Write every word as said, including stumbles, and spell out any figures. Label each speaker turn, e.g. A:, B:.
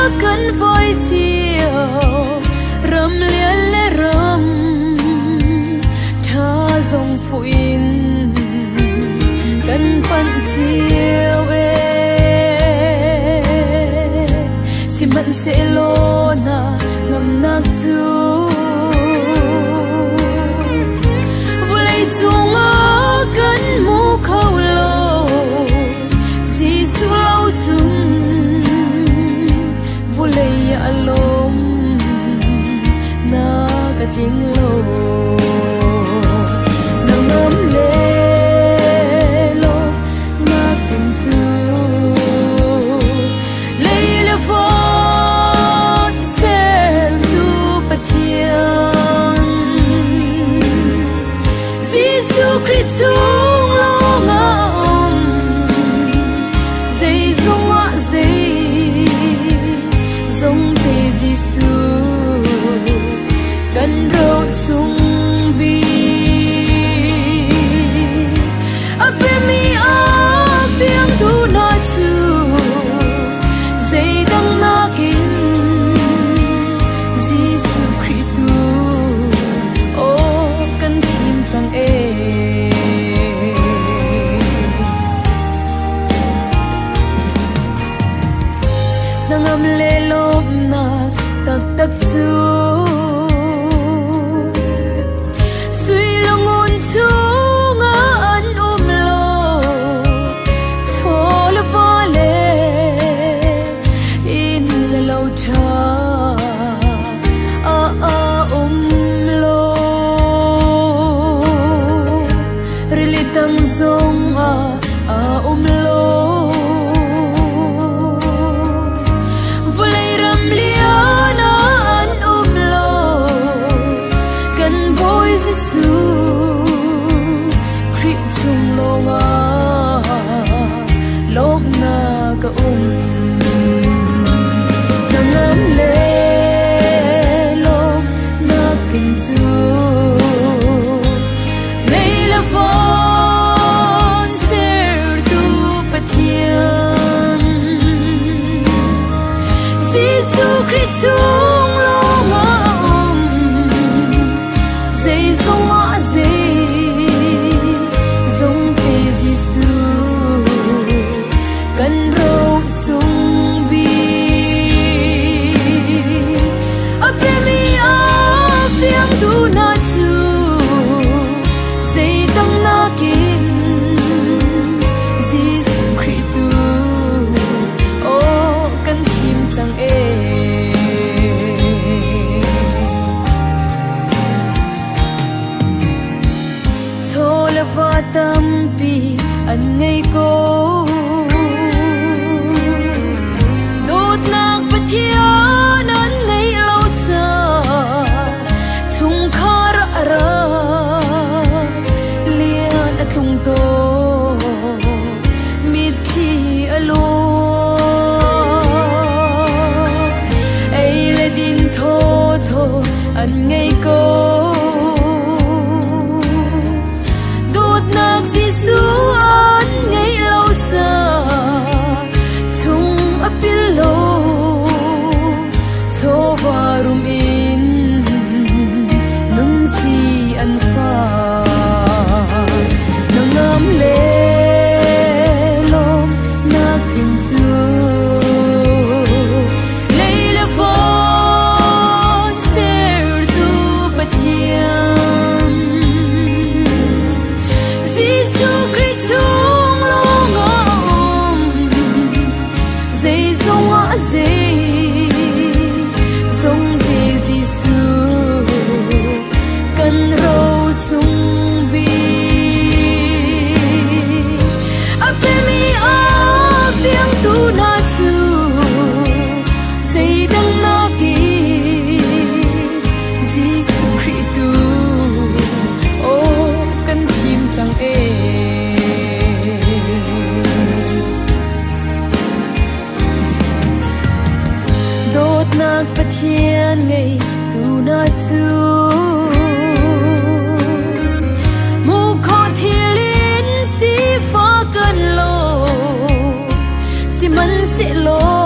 A: cần voi chiều rầm liên lệ rầm tha dòng phụin cần phận chiều si mặn sẽ lô na ngầm nạc chú vô lấy chung ở cần mũ khâu lô si su lâu chung vô lấy ạ lôm na cả tiếng lô nắng ấm lê lô na tình chú lấy là vô Christ chung lo ngã om dây dung ngã dây giống thế Giêsu cần rau sung bi a bên mi a phiang thu na chu dây đăng na kín Giêsu Christ ô cần chim chẳng e ngâm lê lốp nạc tắc tắc chú suy lòng ôn chú ngã ấn ôm lô chô là vô lê in là lâu thơ a a ôm lô rì lì tăng dông a a ôm lô lốp na cả um nắng ấm lê lốp na kinh chú lấy là vốn ser tu bát thiên Giêsu Christ chung lo ngã um dây giống ngã dây giống thế Giêsu cần rau sung bi a bên mi a phiang thu na chu dây tăng na kín Giêsu Christ ô cần chim chẳng e thô là va tâm bi anh ngày cô thiên anh ngày lâu chờ thung khá ra ra liền ở thung tô mít thi ở lô ấy là din thô thô anh ngày cô đốt nạc Giêsu anh ngày lâu chờ thung ở bên lô so varum in nung si an pha nang am le lo na tin tu leila vo ser tu patiam Giêsu Christ chung lo ngom dây giống ngã dây giống thế Giêsu cần rau sung bi a bên mi a phiang tu na chu dây đăng na ki Giêsu Christ ô cần chim chẳng e đốt nạc bát thiên ngày tu na chu mù khó thiên liên si phá cơn lô si mắn sẽ lô